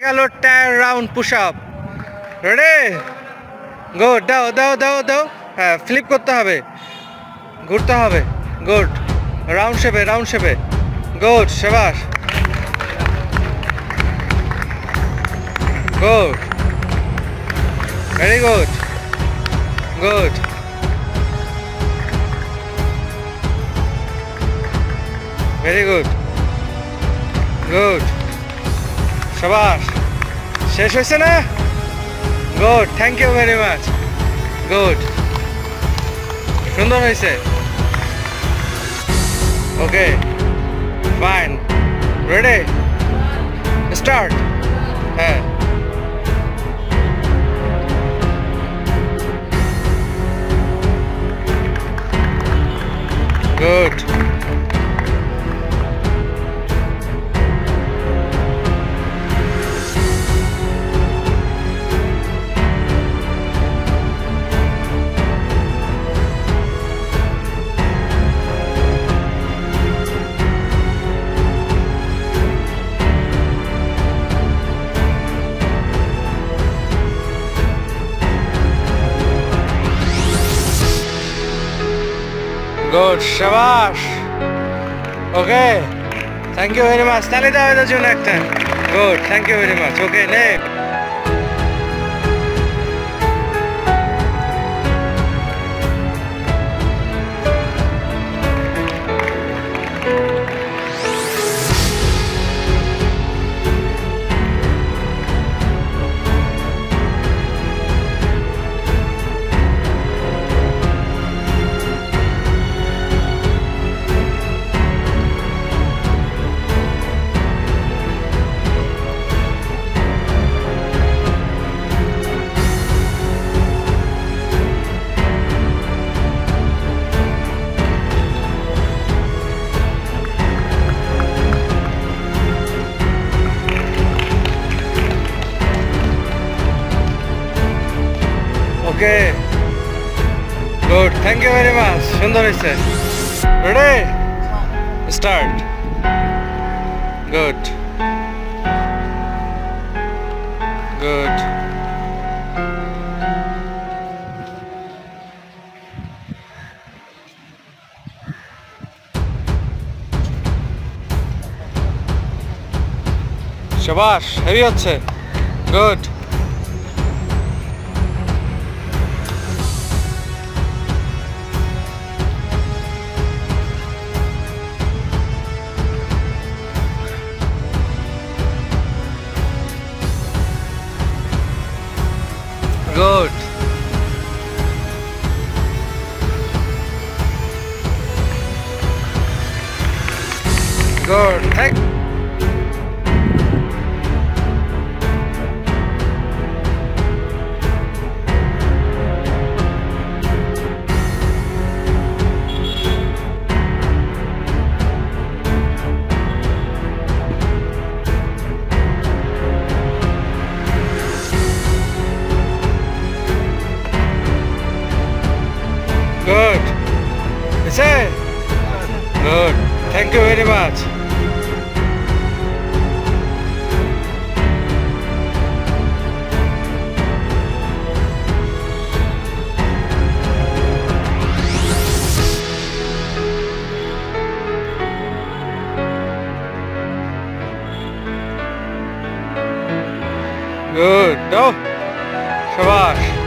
গেল 10 round push up. Ready, go. দাও দাও দাও দাও। হ্যাঁ, ফ্লিপ করতে হবে, ঘুরতে হবে। গুড, রাউন্ড শেপে, রাউন্ড শেপে। গুড, শাবাশ। Good, very good, good, very good, good, শাবাশ। শেষ হয়েছে না? Good, thank you very much. Good, সুন্দর হয়েছে। Okay, fine. Ready, start. হ্যাঁ, গুড। গুড, শাবাশ। Okay, thank you very much. তাহলে দাও এটার জন্য একটা। Good, thank you very much. Okay, next. Okay, good, thank you very much. সুন্দর হয়েছে। Ready, start. গুড, গুড, শাবাশ। হেভি হচ্ছে। Good, good, good, thank good. Is it? Good. Thank you very much. Good. No? Shabash.